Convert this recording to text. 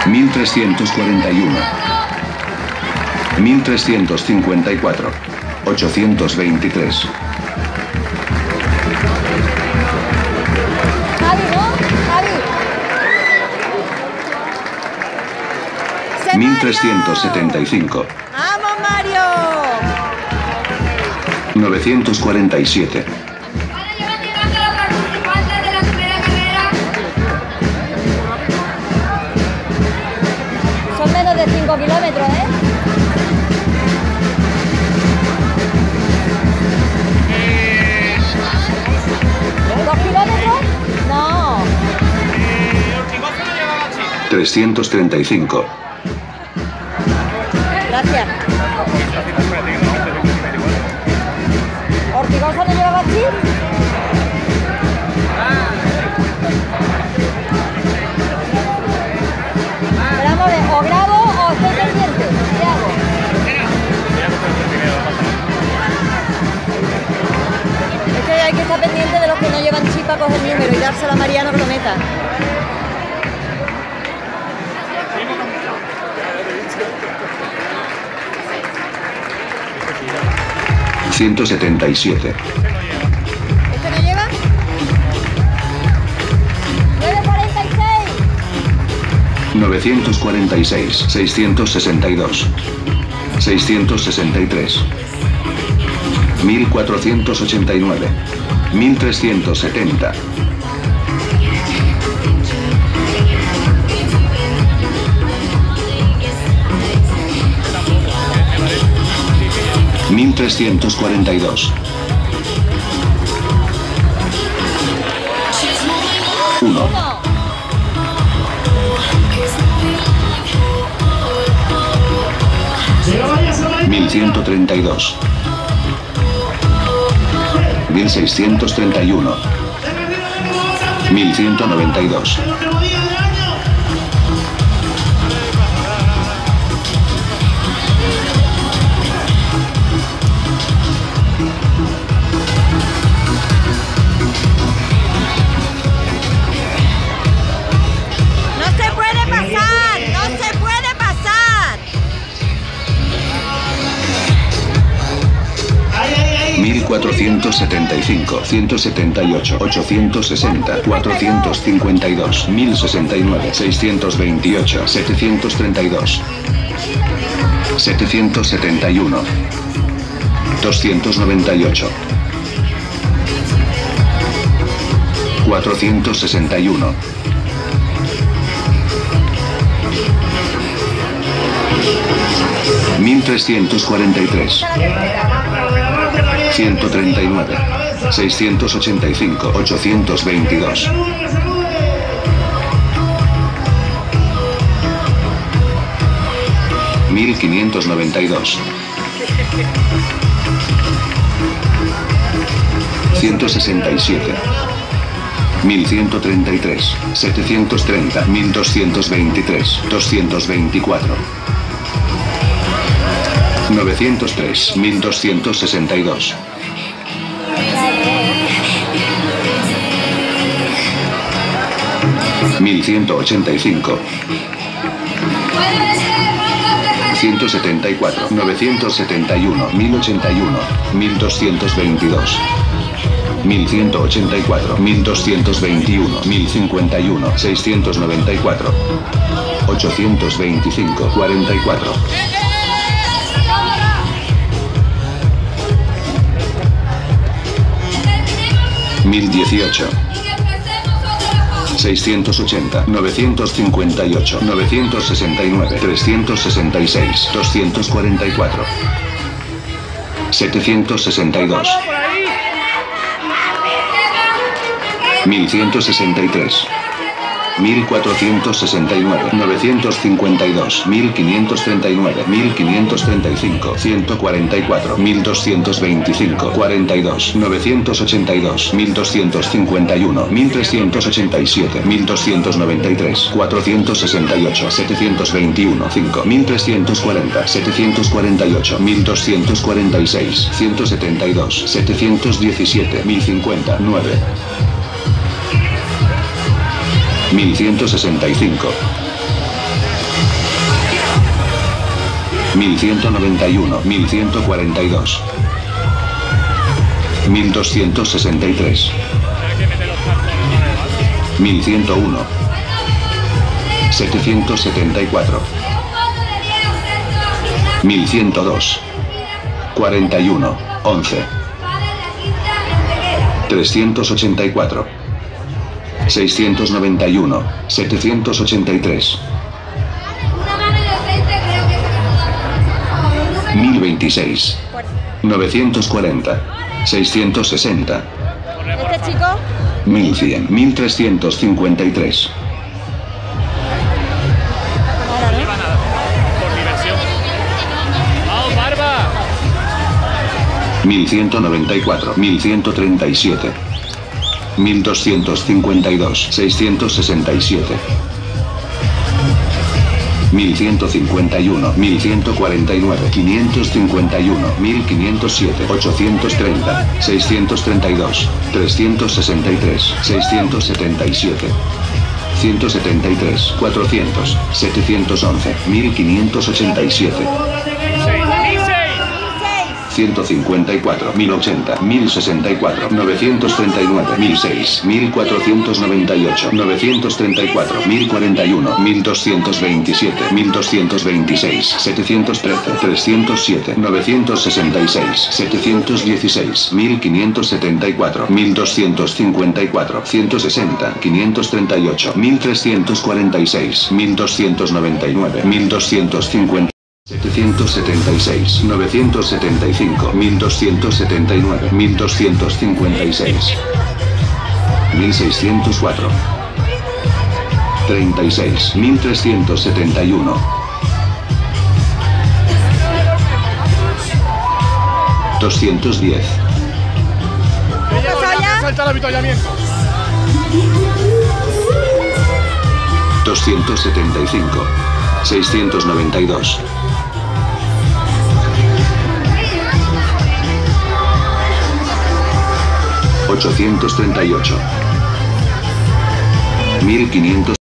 1341, 1354, 823. Javi, ¿no? Javi. 1375. ¡Vamos, Mario! 947. Son menos de 5 kilómetros, ¿eh? ¿2 kilómetros? No. 335. Gracias. ¿Ortigosa no llevaba chip? Pero vamos a ver, o grabo o estoy pendiente. ¿Qué hago? Es que hay que estar pendiente de los que no llevan chip para coger el número y dárselo a Mariano que lo meta. $177. ¿Este no lleva? 946. 946, 662, 663, 1489, 1370, 1342, 1, 1132, 1631, 1192, 1475, 178, 860, 452, 1069, 628, 732, 771, 298, 461, 1343, 139, 685, 822, 1592, 167, 1133, 730, 1223, 224, 903, 1262, 1185, 174, 971, 1081, 1222, 1184, 1221, 1051, 694, 825, 44. 1018, 680, 958, 969, 366, 244, 762, 1163, 1469, 952, 1539, 1535, 144, 1225, 42, 982, 1251, 1387, 1293, 468, 721, 5, 1340, 748, 1246, 172, 717, 1050, 9. 1165, 1191, 1142. 1263. 1101. 774. 1102. 41, 11. 384. 691, 783. 1026. 940. 660. ¿Este chico? 1100, 1353. Por diversión. ¡Vamos, Barba! 1194, 1137. 1252, 667. 1151, 1149, 551, 1507, 830, 632, 363, 677. 173, 400, 711, 1587. 154, 1080, 1064, 939, 1006, 1498, 934, 1041, 1227, 1226, 713, 307, 966, 716, 1574, 1254, 160, 538, 1346, 1299, 1250. 776, 975, 1279, 1256, 1604, 36, 1371, 210. Salta el avituallamiento. 275, 692. 838. 1500.